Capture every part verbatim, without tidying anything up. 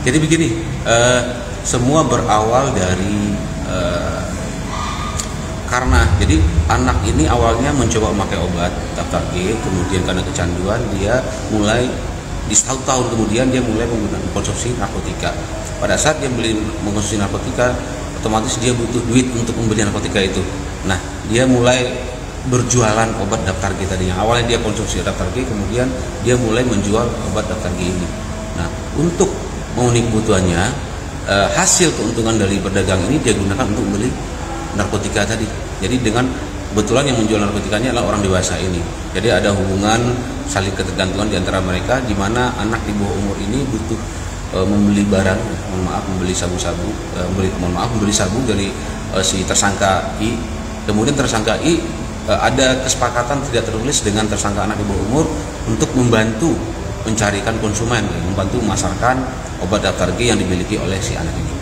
Jadi begini, uh, semua berawal dari uh, karena jadi anak ini awalnya mencoba memakai obat daftar G, kemudian karena kecanduan dia mulai di setahun tahun kemudian dia mulai menggunakan konsumsi narkotika. Pada saat dia beli mengkonsumsi narkotika, otomatis dia butuh duit untuk membeli narkotika itu. Nah, dia mulai berjualan obat daftar G tadinya. Awalnya dia konsumsi daftar G, kemudian dia mulai menjual obat daftar G ini. Nah, untuk memenuhi kebutuhannya, eh, hasil keuntungan dari berdagang ini dia gunakan untuk membeli narkotika tadi. Jadi dengan kebetulan yang menjual narkotikanya adalah orang dewasa ini. Jadi ada hubungan saling ketergantungan di antara mereka, di mana anak di bawah umur ini butuh e, membeli barang, mohon maaf membeli sabu-sabu, e, membeli mohon maaf membeli sabu dari e, si tersangka I. Kemudian tersangka I e, ada kesepakatan tidak tertulis dengan tersangka anak di bawah umur untuk membantu mencarikan konsumen, membantu memasarkan obat daftar G yang dimiliki oleh si anak ini.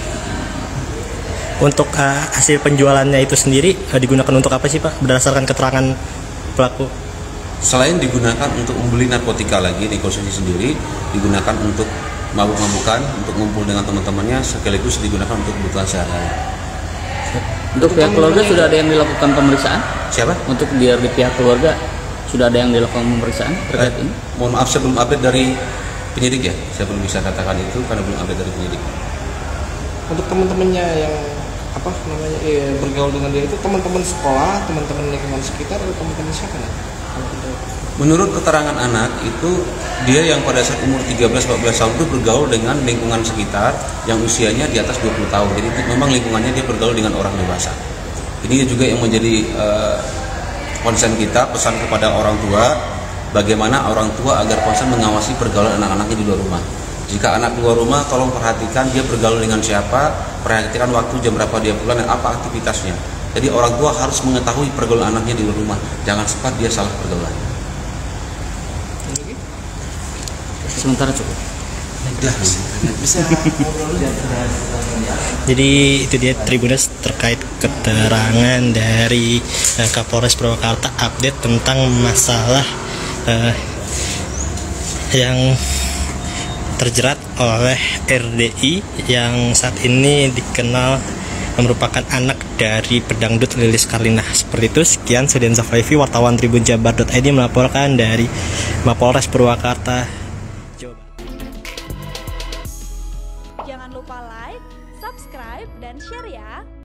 Untuk uh, hasil penjualannya itu sendiri uh, digunakan untuk apa sih Pak? Berdasarkan keterangan pelaku. Selain digunakan untuk membeli narkotika lagi, dikonsumsi sendiri, digunakan untuk mabuk-mabukan, untuk ngumpul dengan teman-temannya, sekaligus digunakan untuk kebutuhan sehari-hari. Untuk pihak keluarga sudah ada yang dilakukan pemeriksaan? Siapa? Untuk di, di pihak keluarga sudah ada yang dilakukan pemeriksaan terkait eh, ini? Mohon maaf, saya belum update dari penyidik ya, saya belum bisa katakan itu karena belum update dari penyidik. Untuk teman-temannya yang apa namanya eh, bergaul dengan dia itu teman-teman sekolah, teman-teman lingkungan sekitar, atau teman-teman siapa nih? Menurut keterangan anak itu dia yang pada saat umur tiga belas empat belas tahun itu bergaul dengan lingkungan sekitar yang usianya di atas dua puluh tahun. Jadi memang lingkungannya dia bergaul dengan orang dewasa. Ini juga yang menjadi uh, konsen kita, pesan kepada orang tua, bagaimana orang tua agar konsen mengawasi pergaulan anak-anaknya di luar rumah. Jika anak keluar rumah, tolong perhatikan dia bergaul dengan siapa, perhatikan waktu jam berapa dia pulang dan apa aktivitasnya. Jadi orang tua harus mengetahui pergaulan anaknya di luar rumah, jangan sempat dia salah pergaulan. Sementara cukup. Jadi itu dia Tribuners terkait keterangan dari uh, Kapolres Purwakarta update tentang masalah uh, yang terjerat oleh R D I yang saat ini dikenal merupakan anak dari pedangdut Lilis Karlina. Seperti itu, sekian Sudenza Faifi, wartawan Tribun Jabar dot I D melaporkan dari Mapolres Purwakarta.